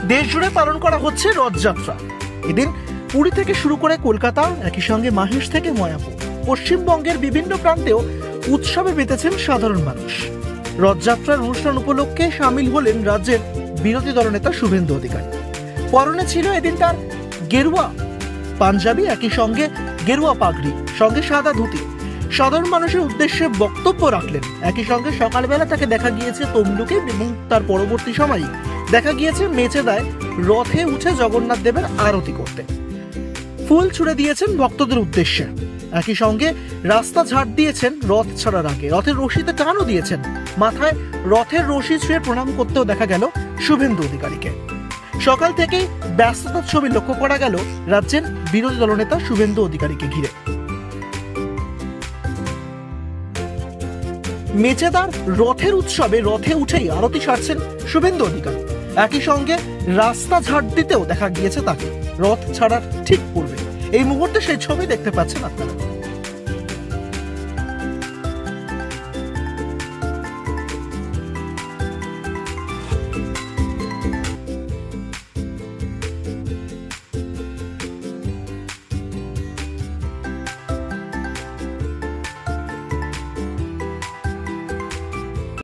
দেশ জুড়ে পালন করা হচ্ছে রথযাত্রা। এদিন পুরী থেকে শুরু করে কলকাতা, একই সঙ্গে মাহেশ থেকে ময়াপুর, পশ্চিমবঙ্গের বিভিন্ন প্রান্তেও উৎসবে মেতেছেন সাধারণ মানুষ। রথযাত্রার অনুষ্ঠান উপলক্ষে সামিল হলেন রাজ্যের বিরোধী দলনেতা শুভেন্দু অধিকারী। পরনে ছিল এদিন তার গেরুয়া পাঞ্জাবি, একই সঙ্গে গেরুয়া পাগড়ি, সঙ্গে সাদা ধুতি। সাধারণ মানুষের উদ্দেশ্যে বক্তব্য রাখলেন। একই সঙ্গে সকালবেলা তাকে দেখা গিয়েছে তমলুকে এবং তার পরবর্তী সময়ে দেখা গিয়েছে মেচেদায় রথে উঠে জগন্নাথ দেবের আরতি করতে। ফুল ছুড়ে দিয়েছেন ভক্তদের উদ্দেশ্যে। একই সঙ্গে রাস্তা ঝাড় দিয়েছেন রথ ছাড়ার আগে। রথের রশিতে টানও দিয়েছেন। মাথায় রথের রশি ছুঁয়ে প্রণাম করতেও দেখা গেল শুভেন্দু অধিকারীকে। সকাল থেকেই ব্যস্ততার ছবি লক্ষ্য করা গেল রাজ্যের বিরোধী দলনেতা শুভেন্দু অধিকারীকে ঘিরে। মেচেদার রথের উৎসবে রথে উঠেই আরতি সারছেন শুভেন্দু অধিকারী। একই সঙ্গে রাস্তা ঝাড় দিতেও দেখা গিয়েছে তাকে রথ ছাড়ার ঠিক পূর্বে। এই মুহূর্তে সেই ছবি দেখতে পাচ্ছেন আপনারা।